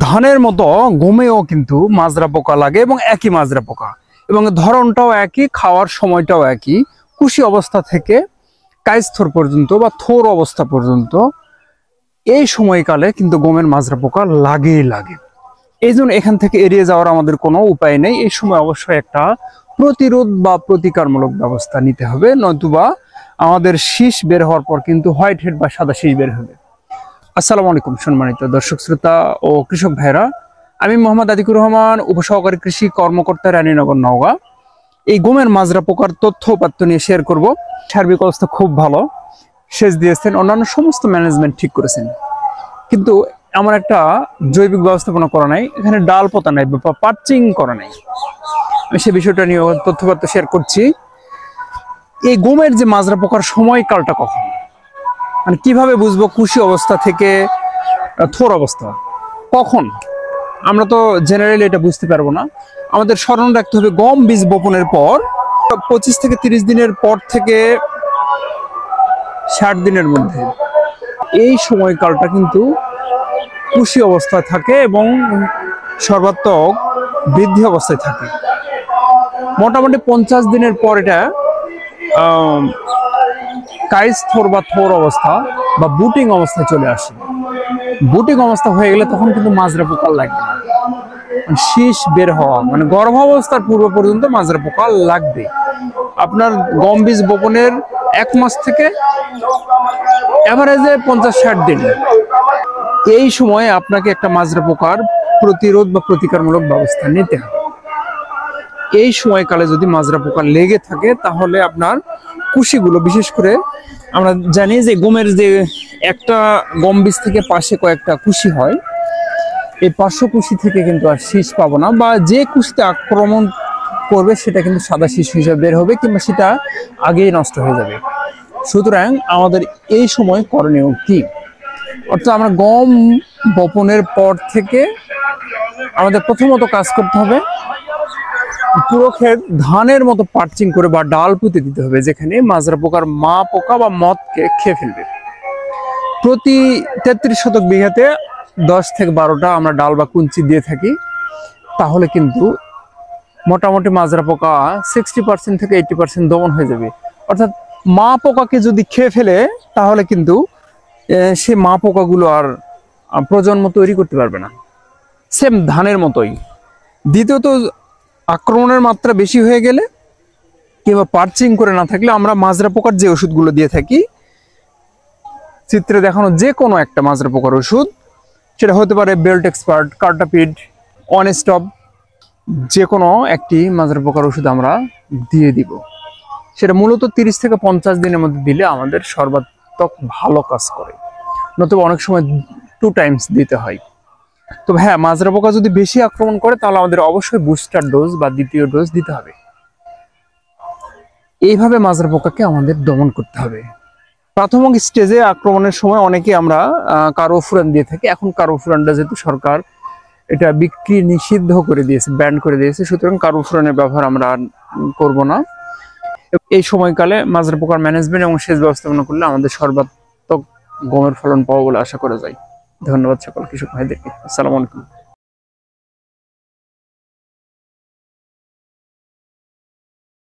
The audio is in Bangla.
ধানের মতো গমেও কিন্তু মাজরা পোকা লাগে এবং একই মাজরা পোকা, এবং ধরনটাও একই, খাওয়ার সময়টাও একই। কুশি অবস্থা থেকে কাইস্থর পর্যন্ত বা থোর অবস্থা পর্যন্ত এই সময়কালে কিন্তু গমের মাজরা পোকা লাগেই লাগে। এই জন্য এখান থেকে এড়িয়ে যাওয়ার আমাদের কোনো উপায় নেই। এই সময় অবশ্যই একটা প্রতিরোধ বা প্রতিকারমূলক ব্যবস্থা নিতে হবে, নতুবা আমাদের শীষ বের হওয়ার পর কিন্তু হোয়াইট হেড বা সাদা শীষ বের হবে। আসসালামু আলাইকুম সম্মানিত দর্শক শ্রোতা ও কৃষক ভাইরা, আমি মোহাম্মদ আদিকুর রহমান, উপসহকারী কৃষি কর্মকর্তা, রানীনগর, নওগাঁ। এই গমের মাজরা পোকার তথ্য উপাত্ত নিয়ে শেয়ার করব। সার্বিক অবস্থা খুব ভালো, সেচ দিয়েছেন, অন্যান্য সমস্ত ম্যানেজমেন্ট ঠিক করেছেন, কিন্তু আমার একটা জৈবিক ব্যবস্থাপনা করা নাই, এখানে ডাল পোতা নাই বা পার্চিং করা নাই। আমি সে বিষয়টা নিয়ে তথ্যপাত্র শেয়ার করছি। এই গমের যে মাজরা পোকার সময়কালটা কখন, মানে কিভাবে বুঝবো কুশি অবস্থা থেকে থোর অবস্থা কখন, আমরা তো জেনারেলি এটা বুঝতে পারবো না। আমাদের স্মরণ রাখতে হবে গম বীজ বপনের পর 25 থেকে 30 দিনের পর থেকে 60 দিনের মধ্যে এই সময়কালটা কিন্তু কুশি অবস্থায় থাকে এবং সর্বাত্মক বৃদ্ধি অবস্থায় থাকে। মোটামুটি 50 দিনের পর এটা কাইস্থর বা থোর অবস্থা বা বুটিং অবস্থায় চলে আসে। বুটিং অবস্থা হয়ে গেলে তখন কিন্তু মাজরা পোকা লাগবে না, শীষ বের হওয়া মানে গর্ভাবস্থার পূর্ব পর্যন্ত মাজরা পোকা লাগবে। আপনার গম বীজ বপনের 1 মাস থেকে এভারেজে 50-60 দিন, এই সময়ে আপনাকে একটা মাজরা পোকার প্রতিরোধ বা প্রতিকারমূলক ব্যবস্থা নিতে হবে। এই সময়কালে যদি মাজরা পোকা লেগে থাকে তাহলে আপনার কুশিগুলো, বিশেষ করে আমরা জানি যে গমের যে একটা গম বীজ থেকে পাশে কয়েকটা কুশি হয়, এই পার্শ্ব কুশি থেকে কিন্তু আর শীষ পাবো না, বা যে কুশিতে আক্রমণ করবে সেটা কিন্তু সাদা শীষ হিসেবে বের হবে, কিংবা সেটা আগেই নষ্ট হয়ে যাবে। সুতরাং আমাদের এই সময় করণীয় কি, অর্থাৎ আমরা গম বপনের পর থেকে আমাদের প্রথমত কাজ করতে হবে, পুরো ক্ষেত ধানের মতো পার্চিং করে বা ডাল পুঁতে দিতে হবে, যেখানে মাজরা পোকার মা পোকা বা মদকে খেয়ে ফেলবে। প্রতি 33 শতক বিঘাতে 10 থেকে 12টা আমরা ডাল বা কুঞ্চি দিয়ে থাকি, তাহলে কিন্তু মোটামুটি মাজরা পোকা 60% থেকে 80% দমন হয়ে যাবে। অর্থাৎ মা পোকাকে যদি খেয়ে ফেলে তাহলে কিন্তু সে মা পোকাগুলো আর প্রজন্ম তৈরি করতে পারবে না, সেম ধানের মতোই। দ্বিতীয়ত, আক্রমণের মাত্রা বেশি হয়ে গেলে কিংবা পার্চিং করে না থাকলে আমরা মাজরা পোকার যে ওষুধগুলো দিয়ে থাকি, চিত্রে দেখানো যে কোনো একটা মাজরা পোকার ওষুধ, সেটা হতে পারে বেল্ট এক্সপার্ট, কার্টাপিড, অন স্টপ, যে কোনো একটি মাজরা পোকার ওষুধ আমরা দিয়ে দিব। সেটা মূলত 30 থেকে 50 দিনের মধ্যে দিলে আমাদের সর্বাত্মক ভালো কাজ করে, নতুবা অনেক সময় 2 টাইমস দিতে হয়। তবে হ্যাঁ, মাজরা পোকা যদি বেশি আক্রমণ করে তাহলে আমাদের অবশ্যই বুস্টার ডোজ বা দ্বিতীয় ডোজ দিতে হবে। এইভাবে মাজরা পোকাকে আমাদের দমন করতে হবে। প্রাথমিক স্টেজে আক্রমণের সময় অনেকে আমরা কার্বোফুরান দিয়ে থাকি। এখন কার্বোফুরানটা যেহেতু সরকার এটা বিক্রি নিষিদ্ধ করে দিয়েছে, ব্যান করে দিয়েছে, সুতরাং কার্বোফুরানের ব্যবহার আমরা করব না। এই সময়কালে মাজরা পোকার ম্যানেজমেন্ট এবং সেচ ব্যবস্থাপনা করলে আমাদের সর্বাত্মক গমের ফলন পাওয়া বলে আশা করা যায়। ধন্যবাদ সকল কৃষক ভাইদেরকে। আসসালামু আলাইকুম।